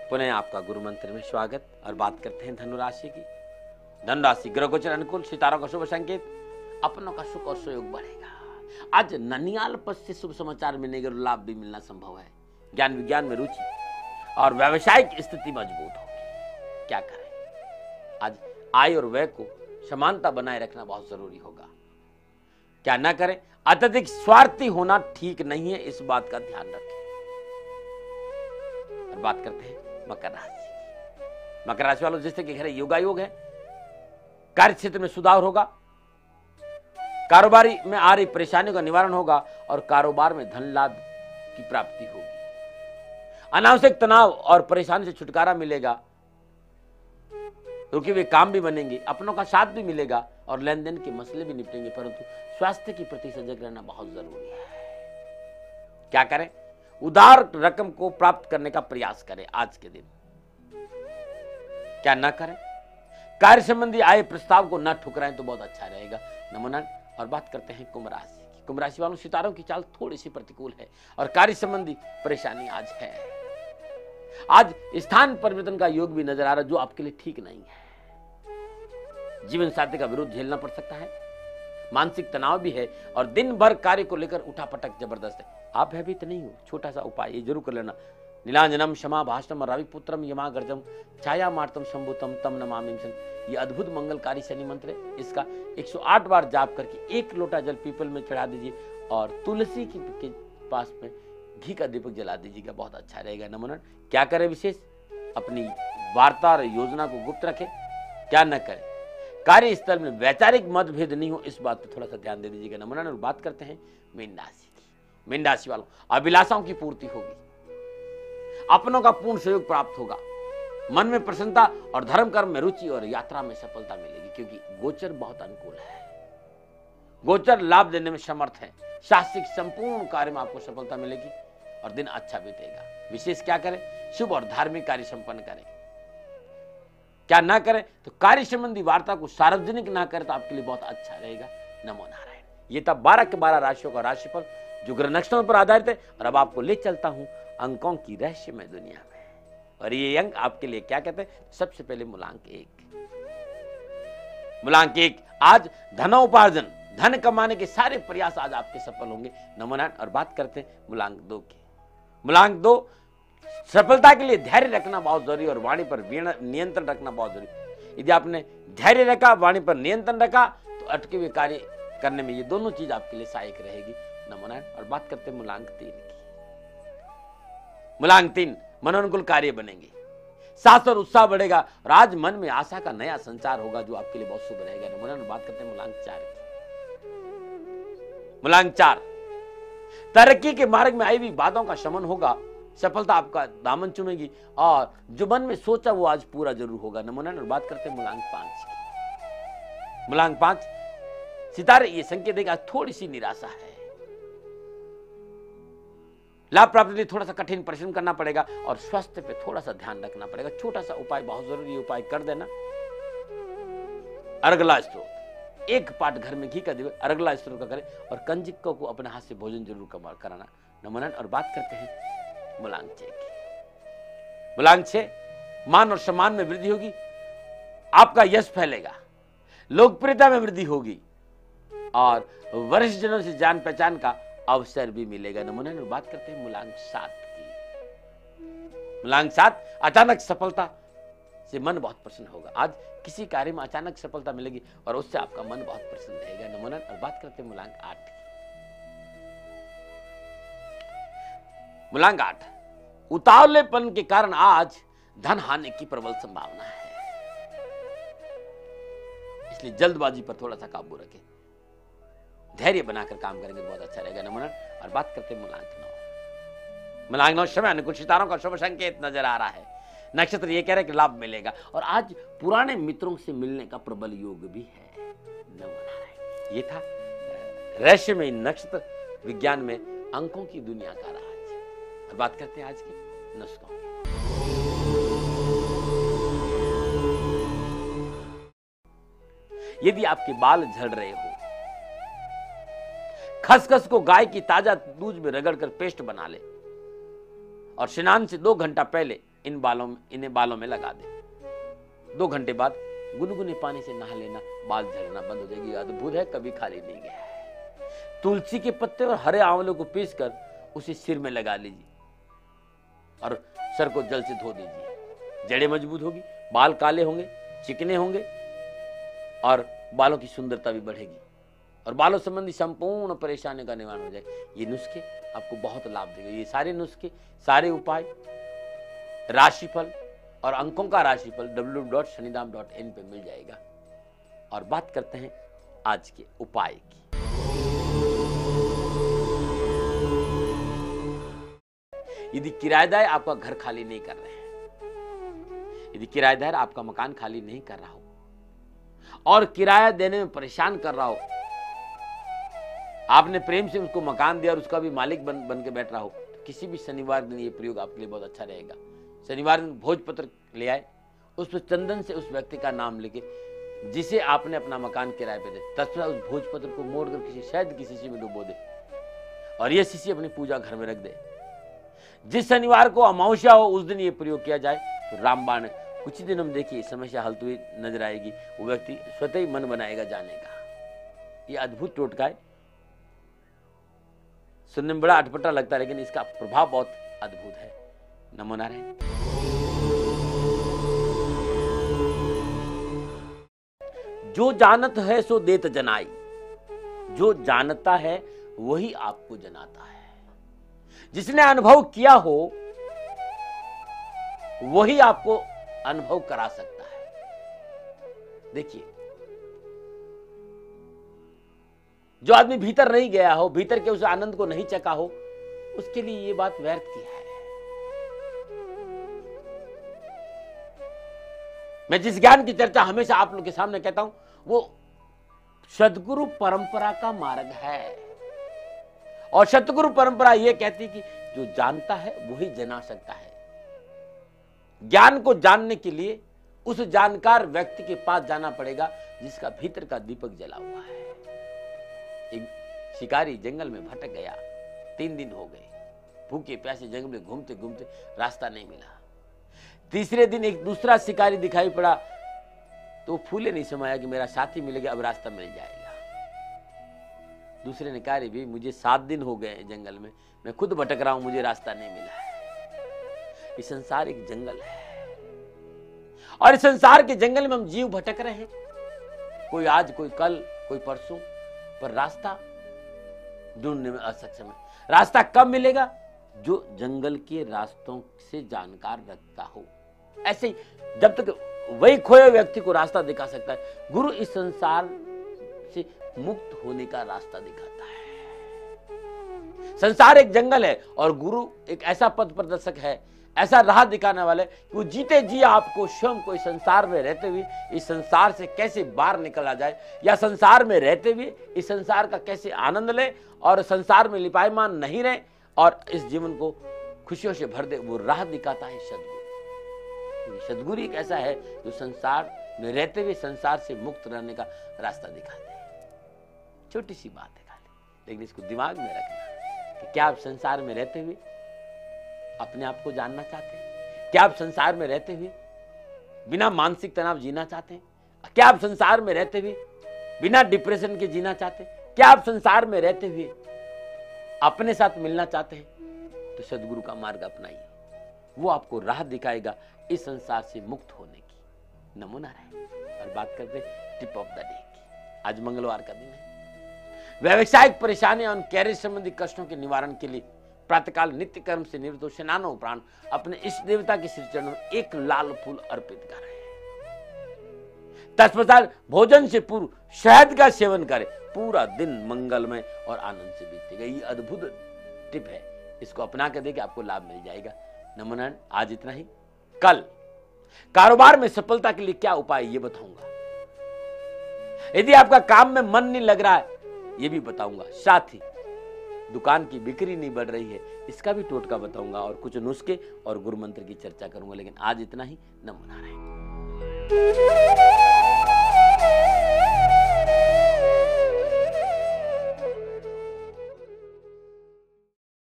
पुनः आपका गुरु मंत्र में स्वागत। और बात करते हैं धनु राशि की। धनु राशि ग्रह गोचर अनुकूल, सितारों का शुभ संकेत, अपनों का सुख और सहयोग बढ़ेगा। आज ननियाल पद से शुभ समाचार मिलने के लाभ भी मिलना संभव है। ज्ञान विज्ञान में रुचि और व्यावसायिक स्थिति मजबूत होगी। क्या करें? आज आय और व्यय को समानता बनाए रखना बहुत जरूरी होगा। क्या ना करें? अत्यधिक स्वार्थी होना ठीक नहीं है, इस बात का ध्यान रखें। और बात करते हैं मकर राशि। मकर राशि वालों, जिससे कि घर योगायोग है, कार्य क्षेत्र में सुधार होगा, कारोबारी में आ रही परेशानियों का निवारण होगा और कारोबार में धन लाभ की प्राप्ति होगी। अनावश्यक तनाव और परेशानी से छुटकारा मिलेगा। रुके हुए काम भी बनेंगे, अपनों का साथ भी मिलेगा और लेन देन के मसले भी निपटेंगे। परंतु स्वास्थ्य की प्रति सजग रहना बहुत जरूरी है। क्या करें? उधार रकम को प्राप्त करने का प्रयास करें आज के दिन। क्या न करें? कार्य संबंधी आए प्रस्ताव को न ठुकराएं तो बहुत अच्छा रहेगा। नमोनन। और बात करते हैं कुंभ राशि की। कुंभ राशि वालों, सितारों की चाल थोड़ी सी प्रतिकूल है और कार्य संबंधी परेशानी आज है। आज स्थान परिवर्तन का योग भी नजर आ रहा है, जो आपके लिए ठीक नहीं है। जीवन साथी का विरोध झेलना पड़ सकता है, मानसिक तनाव भी है और दिन भर कार्य को लेकर उठापटक जबरदस्त है। आप भयभीत नहीं हो, छोटा सा उपाय ये जरूर कर लेना। नीलांजनम क्षमा भाषणम रविपुत्रम यमागर्जम छाया मार्तम शंभुतम तम नमामि शन। ये अद्भुत मंगलकारी शनि मंत्र है। इसका 108 बार जाप करके 1 लोटा जल पीपल में चढ़ा दीजिए और तुलसी के पास में घी का दीपक जला दीजिएगा, बहुत अच्छा रहेगा। नमोनन। क्या करें विशेष? अपनी वार्ता और योजना को गुप्त रखें। क्या न करें? कार्यस्थल में वैचारिक मतभेद नहीं हो, इस बात पर थोड़ा सा ध्यान दे दीजिएगा। नमोनन। और बात करते हैं मीन राशि की। मीन राशि वालों, अभिलाषाओं की पूर्ति होगी, अपनों का पूर्ण सहयोग प्राप्त होगा, मन में प्रसन्नता और धर्म कर्म में रुचि और यात्रा में सफलता मिलेगी, क्योंकि गोचर बहुत अनुकूल है। गोचर लाभ देने में समर्थ है। शास्त्रिक संपूर्ण कार्य में आपको सफलता मिलेगी और दिन अच्छा बीतेगा। विशेष क्या करें? शुभ और धार्मिक कार्य संपन्न करें। क्या ना करें? तो कार्य संबंधी वार्ता को सार्वजनिक ना करें तो आपके लिए बहुत अच्छा रहेगा। नमो नारायण। ये था 12 के 12 राशियों का राशिफल जो ग्रह नक्षत्रों पर आधारित है। और अब आपको ले चलता हूं अंकों की रहस्यमय दुनिया में। और ये अंक आपके लिए क्या कहते हैं? सबसे पहले मूलांक 1। मूलांक 1, आज धनोपार्जन, धन कमाने के सारे प्रयास आज आपके सफल होंगे। नमो नारायण। और बात करते हैं मूलांक 2 की। मूलांक 2, सफलता के लिए धैर्य रखना बहुत जरूरी और वाणी पर नियंत्रण रखना बहुत जरूरी। यदि आपने धैर्य रखा, वाणी पर नियंत्रण रखा, तो अटके हुए कार्य करने में ये दोनों चीज आपके लिए सहायक रहेगी। नमो नारायण। और बात करते हैं मूलांक 3 की। मूलांक 3, मनोनुकूल कार्य बनेंगे, साहस और उत्साह बढ़ेगा और आज मन में आशा का नया संचार होगा जो आपके लिए बहुत शुभ रहेगा। नमो नारायण। बात करते हैं मूलांक 4 की। मूलांक 4, तरक्की के मार्ग में आई हुई बाधाओं का शमन होगा, सफलता आपका दामन चूमेगी और जो मन में सोचा वो आज पूरा जरूर होगा। नमो नारायण। और बात करते हैं मूलांक 5 की। मूलांक 5, सितारे ये संकेत देगा थोड़ी सी निराशा है। लाभ प्राप्ति के लिए थोड़ा सा कठिन परिश्रम करना पड़ेगा और स्वास्थ्य पे थोड़ा सा ध्यान रखना पड़ेगा। छोटा सा उपाय बहुत जरूरी है, उपाय कर देना। अर्गला स्त्रोत, 1 पाट घर में घी का दीपक अर्गला स्त्रोत का करें और कंजिका को अपने हाथ से भोजन जरूर कराना। नमो नारायण। और बात करते हैं मूलांक 6 की। मूलांक 6, मान और सम्मान में वृद्धि होगी, आपका यश फैलेगा, लोकप्रियता में वृद्धि होगी और वरिष्ठ जनों से जान पहचान का अवसर भी मिलेगा। नमो नारायण। बात करते हैं मूलांक 7 की। मूलांक 7, अचानक सफलता से मन बहुत प्रसन्न होगा। आज किसी कार्य में अचानक सफलता मिलेगी और उससे आपका मन बहुत प्रसन्न रहेगा। नमो नारायण। और बात करते हैं मूलांक 8 की। मूलांक 8, उतावलेपन के कारण आज धन हानि की प्रबल संभावना है, इसलिए जल्दबाजी पर थोड़ा सा काबू रखें। धैर्य बनाकर काम करेंगे बहुत अच्छा रहेगा। नमो नारायण। और बात करते हैं मूलांक 9। मूलांक 9, समय अनुकूल, सितारों का शुभ संकेत नजर आ रहा है। नक्षत्र ये कह रहे हैं कि लाभ मिलेगा और आज पुराने मित्रों से मिलने का प्रबल योग भी है। नमो नारायण। ये था रहस्यमय नक्षत्र विज्ञान में अंकों की दुनिया का राज। और बात करते हैं आज के नुस्खों की। यदि आपके बाल झड़ रहे हो, खसखस को गाय की ताजा दूध में रगड़कर पेस्ट बना ले और स्नान से 2 घंटा पहले इन्हें बालों में लगा दें। 2 घंटे बाद गुनगुने पानी से नहा लेना, बाल झड़ना बंद हो जाएगी। अद्भुत है, कभी खाली नहीं गया है। तुलसी के पत्ते और हरे आंवलों को पीसकर उसे सिर में लगा लीजिए और सर को जल से धो दीजिए। जड़ें मजबूत होगी, बाल काले होंगे, चिकने होंगे और बालों की सुंदरता भी बढ़ेगी और बालों संबंधी संपूर्ण परेशानी का निवारण हो जाएगा। ये नुस्खे आपको बहुत लाभ देंगे। ये सारे नुस्खे, सारे उपाय, राशिफल और अंकों का राशिफल www.shanidham.in पे मिल जाएगा। और बात करते हैं आज के उपाय की। यदि किराएदार आपका घर खाली नहीं कर रहे हैं, यदि किराएदार आपका मकान खाली नहीं कर रहा हो और किराया देने में परेशान कर रहा हो, आपने प्रेम से उसको मकान दिया और उसका भी मालिक बन के बैठ रहा हो, तो किसी भी शनिवार दिन ये प्रयोग आपके लिए बहुत अच्छा रहेगा। शनिवार दिन भोजपत्र ले आए, उस पर चंदन से उस व्यक्ति का नाम लेके जिसे आपने अपना मकान किराए पे दे, तत्क्षण उस भोजपत्र को मोड़कर किसी शहद की शीशी में डुबो दे और यह शीशी अपनी पूजा घर में रख दे। जिस शनिवार को अमावस्या हो उस दिन ये प्रयोग किया जाए तो रामबाण कुछ ही दिन हम देखिए समस्या हल हुई नजर आएगी। वो व्यक्ति स्वतः ही मन बनाएगा जाने का। ये अद्भुत टोटका है, सुनने में बड़ा अटपटा लगता है लेकिन इसका प्रभाव बहुत अद्भुत है। नमो नारायण। जो जानत है सो देत जनाई, जो जानता है वही आपको जनाता है। जिसने अनुभव किया हो वही आपको अनुभव करा सकता है। देखिए, जो आदमी भीतर नहीं गया हो, भीतर के उस आनंद को नहीं चखा हो, उसके लिए ये बात व्यर्थ की है। मैं जिस ज्ञान की चर्चा हमेशा आप लोग के सामने कहता हूं वो सद्गुरु परंपरा का मार्ग है और सतगुरु परंपरा यह कहती कि जो जानता है वही जना सकता है। ज्ञान को जानने के लिए उस जानकार व्यक्ति के पास जाना पड़ेगा जिसका भीतर का दीपक जला हुआ है। एक शिकारी जंगल में भटक गया, 3 दिन हो गए, भूखे प्यासे जंगल में घूमते घूमते रास्ता नहीं मिला। तीसरे दिन एक दूसरा शिकारी दिखाई पड़ा तो फूले नहीं समाया कि मेरा साथी मिलेगा, अब रास्ता मिल जाएगा। दूसरे ने कहा, रे भाई मुझे 7 दिन हो गए जंगल में, मैं खुद भटक रहा हूं, मुझे रास्ता नहीं मिला है। इस संसार एक जंगल है और इस संसार के जंगल में हम जीव भटक रहे हैं, कोई आज कोई कल कोई परसों, पर रास्ता ढूंढने में असक्षम है। रास्ता कब मिलेगा? जो जंगल के रास्तों से जानकार रखता हो। ऐसे ही जब तक वही खोए व्यक्ति को रास्ता दिखा सकता है। गुरु इस संसार से मुक्त होने का रास्ता दिखाता है। संसार एक जंगल है और गुरु एक ऐसा पथ प्रदर्शक है, ऐसा राह दिखाने वाले कि वो जीते जी आपको स्वयं को इस संसार में रहते हुए इस संसार से कैसे बाहर निकला जाए या संसार में रहते हुए इस संसार का कैसे आनंद ले और संसार में लिपायमान नहीं रहे और इस जीवन को खुशियों से भर दे, वो राह दिखाता है सदगुरु। सदगुरु एक ऐसा है जो संसार में रहते हुए संसार से मुक्त रहने का रास्ता दिखाते हैं। छोटी सी बात है खाली, लेकिन इसको दिमाग में रखना कि क्या आप संसार में रहते हुए अपने आप को जानना चाहते हैं? क्या आप संसार में रहते हुए बिना मानसिक तनाव जीना चाहते हैं? क्या आप संसार में रहते हुए बिना डिप्रेशन के जीना चाहते हैं? क्या आप संसार में रहते हुए अपने साथ मिलना चाहते हैं? तो सदगुरु का मार्ग अपनाइए, वो आपको राह दिखाएगा इस संसार से मुक्त होने की। नमो नारायण। और बात करते हैं टिप ऑफ द डे की। आज मंगलवार का दिन है। व्यावसायिक परेशानियां और कैरियर संबंधी कष्टों के निवारण के लिए प्रातःकाल नित्य कर्म से निवृत्त हो स्नानो उपरांत अपने इष्ट देवता के श्री चरणों में एक लाल फूल अर्पित करें। तत्पश्चात भोजन से पूर्व शहद का सेवन करें। पूरा दिन मंगलमय और आनंद से बीतेगा। ये अद्भुत टिप है, इसको अपना कर देखिए, आपको लाभ मिल जाएगा। नमो नारायण। आज इतना ही। कल कारोबार में सफलता के लिए क्या उपाय ये बताऊंगा। यदि आपका काम में मन नहीं लग रहा है ये भी बताऊंगा। साथ ही दुकान की बिक्री नहीं बढ़ रही है इसका भी टोटका बताऊंगा और कुछ नुस्खे और गुरु मंत्र की चर्चा करूंगा। लेकिन आज इतना ही। नमो नारायण।